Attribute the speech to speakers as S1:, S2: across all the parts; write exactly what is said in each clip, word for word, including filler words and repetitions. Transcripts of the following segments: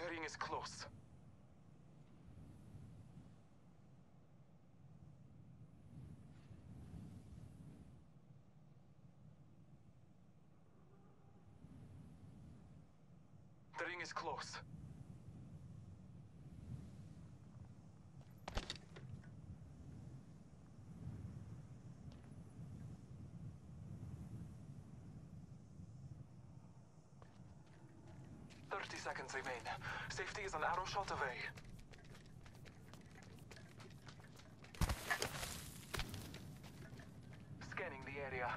S1: The ring is close. The ring is close. Thirty seconds remain. Safety is an arrow shot away. Scanning the area.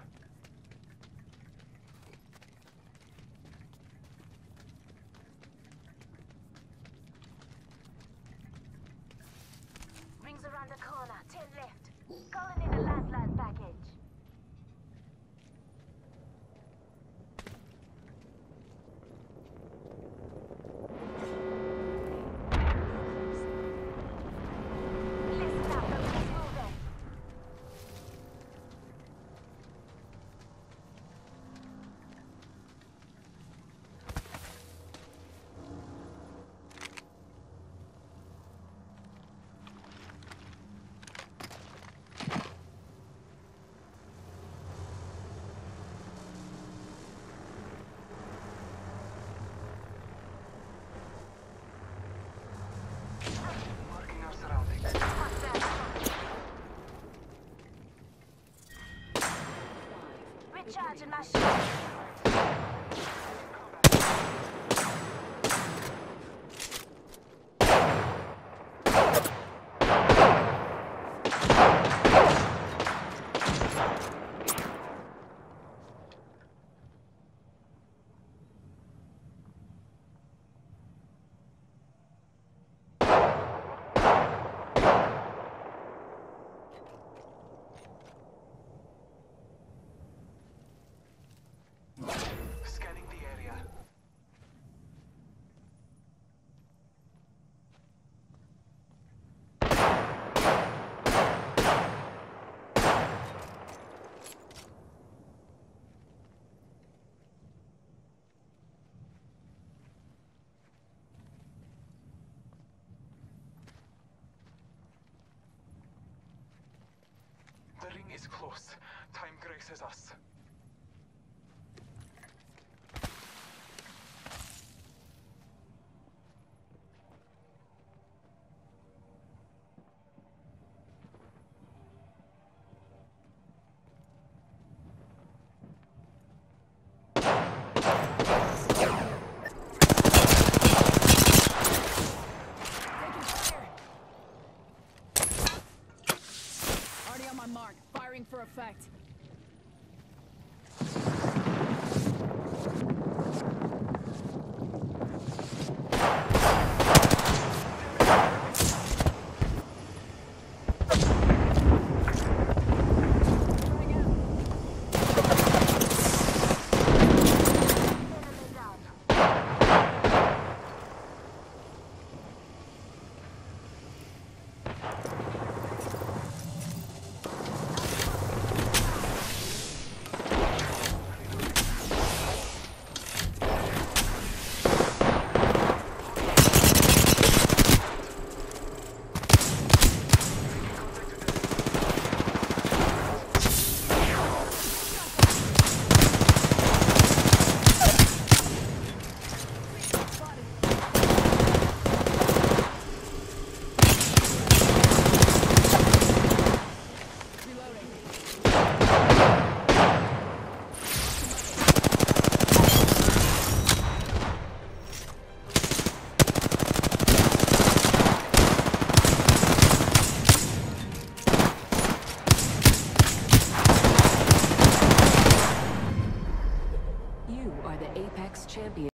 S2: Rings around the corner, ten left. Calling in a lifeline package. Listen up, let's move in.
S1: Marking our surroundings.
S2: Recharging my shield.
S1: Scanning the area. The ring is close. Time graces us.
S3: Already on my mark. Firing for effect. Going out.
S2: Enemy down.
S4: You are the Apex champion.